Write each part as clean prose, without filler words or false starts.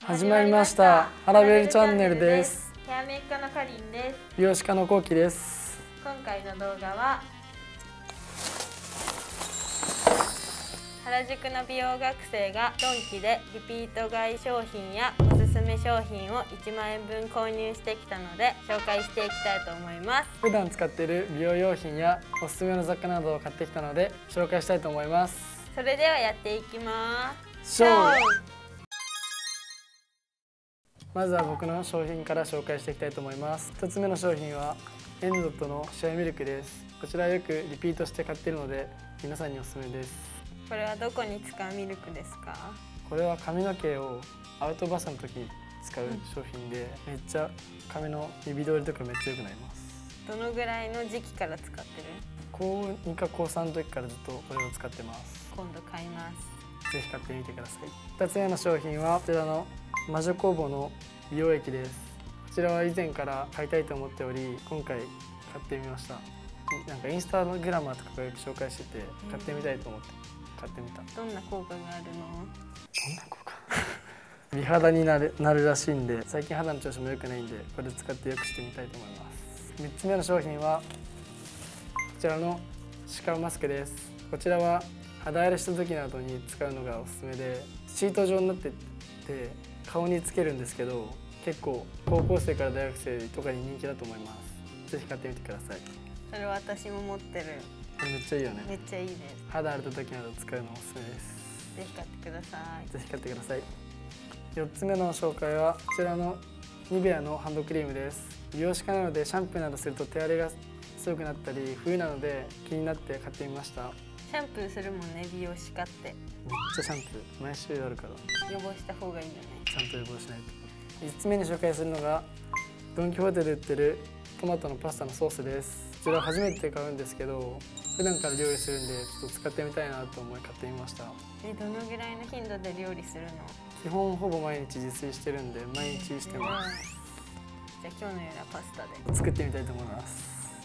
始まりました。ハラベルチャンネルです。 ヘアメイク科のかりんです。 美容師科のこうきです。 今回の動画は原宿の美容学生がドンキでリピート買い商品やおすすめ商品を1万円分購入してきたので紹介していきたいと思います。 普段使っている美容用品やおすすめの雑貨などを買ってきたので紹介したいと思います。 それではやっていきます。 まずは僕の商品から紹介していきたいと思います。1つ目の商品はエンドットのシェアミルクです。こちらはよくリピートして買っているので皆さんにおすすめです。 これはどこに使うミルクですか？ これは髪の毛をアウトバスの時に使う商品で、めっちゃ髪の指通りとかめっちゃ良くなります。 どのぐらいの時期から使ってる？ 高2か高3の時からずっとこれを使ってます。 今度買います。 ぜひ買ってみてください。2つ目の商品はこちらの魔女工房の美容液です。こちらは以前から買いたいと思っており、今回買ってみました。なんかインスタグラマーとかがよく紹介してて買ってみたいと思って買ってみた。 どんな効果があるの？ どんな効果？美肌になるらしいんで、最近肌の調子も良くないんでこれ使って良くしてみたいと思います。3つ目の商品はこちらのシカマスクです。こちらは肌荒れした時などに使うのがおすすめで、シート状になってて顔につけるんですけど、結構高校生から大学生とかに人気だと思います。ぜひ買ってみてください。 それは私も持ってる。 めっちゃいいよね。 めっちゃいいです。 肌荒れた時など使うのおすすめです。 ぜひ買ってください。 ぜひ買ってください。4つ目の紹介はこちらのニベアのハンドクリームです。美容師科なのでシャンプーなどすると手荒れが強くなったり、冬なので気になって買ってみました。 シャンプーするもんね、美容師科って。 めっちゃシャンプー毎週あるから予防した方がいいよね。 ちゃんと予防しないと。5つ目に紹介するのがドン・キホーテで売ってるトマトのパスタのソースです。こちら初めて買うんですけど、普段から料理するんでちょっと使ってみたいなと思い買ってみました。 どのぐらいの頻度で料理するの？ 基本ほぼ毎日自炊してるんで毎日してます。 じゃあ今日のようなパスタで作ってみたいと思います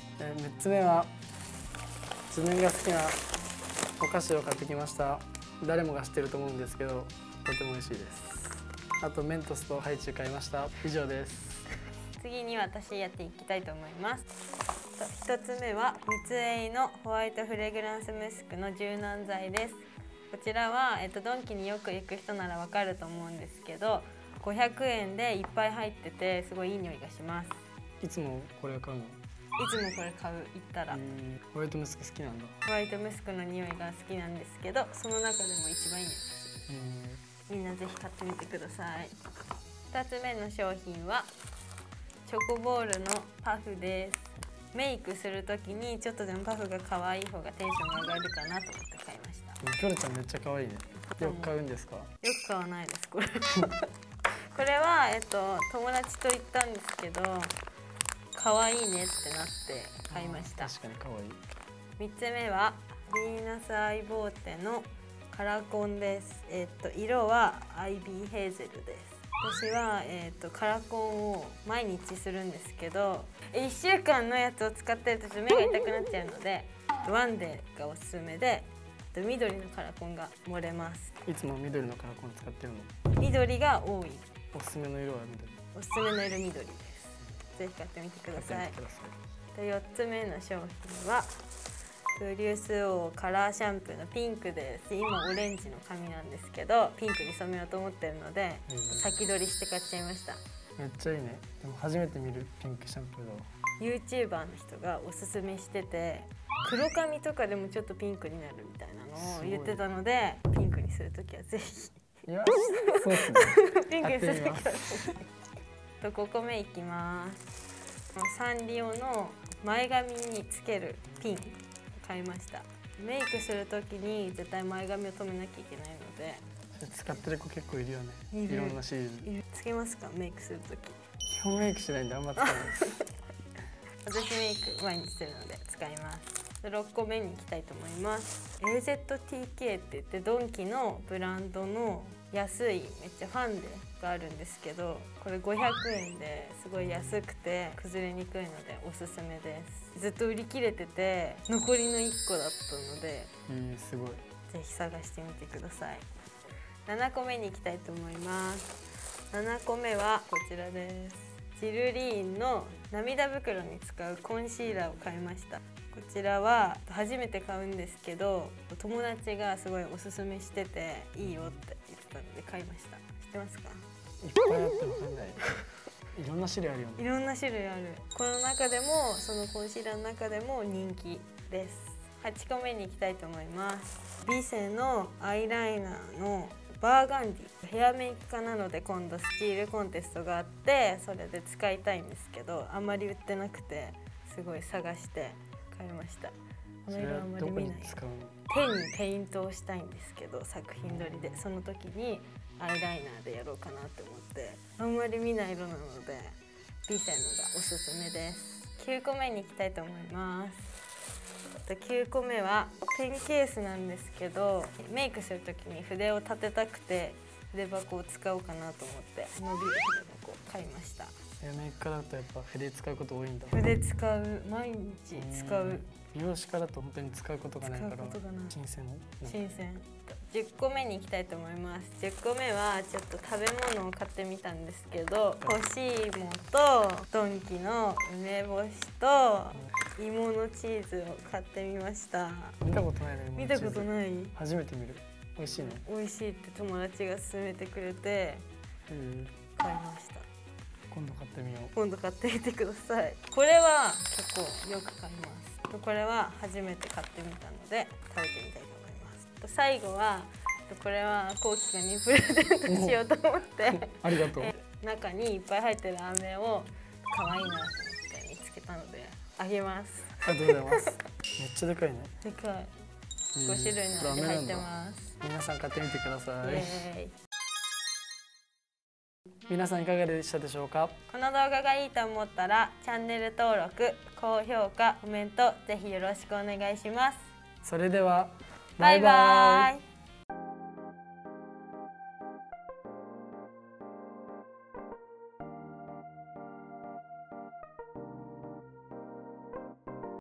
。6つ目は自分が好きなお菓子を買ってきました。誰もが知ってると思うんですけどとても美味しいです。あとメントスとハイチュウ買いました。以上です。 次に私やっていきたいと思います。1つ目は三井のホワイトフレグランスムスクの柔軟剤です。こちらは、ドンキによく行く人ならわかると思うんですけど、500円でいっぱい入っててすごいいい匂いがします。 いつもこれを買うの？いつもこれ買う、行ったら。 ホワイトムスク好きなんだ。 ホワイトムスクの匂いが好きなんですけど、その中でも一番いいです。みんなぜひ買ってみてください。2つ目の商品はチョコボールのパフです。メイクするときにちょっとでもパフが可愛い方がテンションが上がるかなと思って買いました。 キョルちゃんめっちゃ可愛いね。よく買うんですか？よく買わないですこれ。これは友達と行ったんですけど、可愛いねってなって買いました。 確かに可愛い。 3つ目はヴィーナスアイボーテのカラコンです。色はアイビーヘーゼルです。私は、カラコンを毎日するんですけど、1週間のやつを使ってると目が痛くなっちゃうのでワンデーがおすすめで、緑のカラコンが盛れます。 いつも緑のカラコン使ってるの？ 緑が多い。 おすすめの色は緑？ おすすめの色緑です。ぜひ買ってみてください。4つ目の商品はブリュースオーカラーシャンプーのピンクです。今オレンジの髪なんですけど、ピンクに染めようと思ってるので、先取りして買っちゃいました。 めっちゃいいね。でも初めて見るピンクシャンプーだわ。 YouTuber の人がおすすめしてて、黒髪とかでもちょっとピンクになるみたいなのを言ってたので、ピンクにするときはぜひ。 いや、そうっすね。 ピンクにするときはぜひ。5個目いきます。サンリオの前髪につけるピン買いました。メイクするときに絶対前髪を留めなきゃいけないので。 使ってる子結構いるよね。いろんなシリーズ。 つけますか？メイクするとき。 基本メイクしないんであんま使わないです。 私メイク毎日してるので使います。6個目に行きたいと思います。AZTK って言ってドンキのブランドの安いめっちゃファンデがあるんですけど、これ500円ですごい安くて崩れにくいのでおすすめです。ずっと売り切れてて残りの1個だったので、 すごい。 ぜひ探してみてください。7個目に行きたいと思います。 7個目はこちらです。ジルリーンの涙袋に使うコンシーラーを買いました。こちらは初めて買うんですけど、友達がすごいおすすめしてていいよって言ってたので買いました。知ってますか？ いっぱいあってわかんない。いろんな種類あるよね。 いろんな種類ある。この中でもそのコンシーラーの中でも人気です。8個目に行きたいと思います。ビセのアイライナーのバーガンディ、ヘアメイク科なので今度スチールコンテストがあってそれで使いたいんですけど、あんまり売ってなくてすごい探して買いました。この色あんまり見ない。手にペイントをしたいんですけど、作品撮りでその時にアイライナーでやろうかなって思って、あんまり見ない色なのでビセのがおすすめです。9個目に行きたいと思います。9個目はペンケースなんですけど、メイクする時に筆を立てたくて筆箱を使おうかなと思って伸びる筆箱を買いました。 メイク科だとやっぱ筆使うこと多いんだ。 筆使う、毎日使う。 美容師科だと本当に使うことがないから新鮮。 10個目に行きたいと思います。10個目はちょっと食べ物を買ってみたんですけど、干し芋とドンキの梅干しと芋のチーズを買ってみました。 見たことないね。 見たことない。 初めて見る。美味しいの？ 美味しいって友達が勧めてくれて買いました。 今度買ってみよう。 今度買ってみてください。これは結構よく買います。これは初めて買ってみたので食べてみたいと思います。最後はこれはこうきくんにプレゼントしようと思ってありがとう。 中にいっぱい入ってる飴を可愛いなと思って見つけたのであげます。 ありがとうございます。めっちゃでかいね。 でかい。5種類の飴入ってます。 皆さん買ってみてください。 イエーイ。 皆さんいかがでしたでしょうか？ この動画がいいと思ったらチャンネル登録、高評価、コメントぜひよろしくお願いします。 それではバイバイ。